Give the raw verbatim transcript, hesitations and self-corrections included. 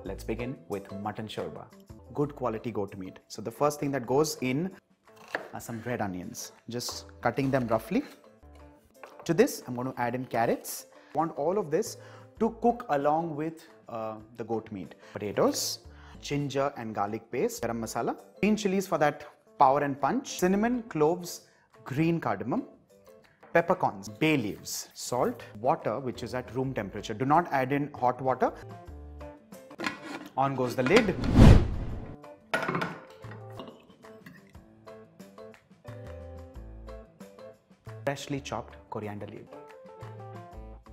Let's begin with mutton shorba. Good quality goat meat. So the first thing that goes in are some red onions. Just cutting them roughly. To this, I'm going to add in carrots. I want all of this to cook along with uh, the goat meat. Potatoes, ginger and garlic paste, garam masala, green chilies for that power and punch, cinnamon, cloves, green cardamom, peppercorns, bay leaves, salt, water which is at room temperature. Do not add in hot water. On goes the lid. Freshly chopped coriander leaves.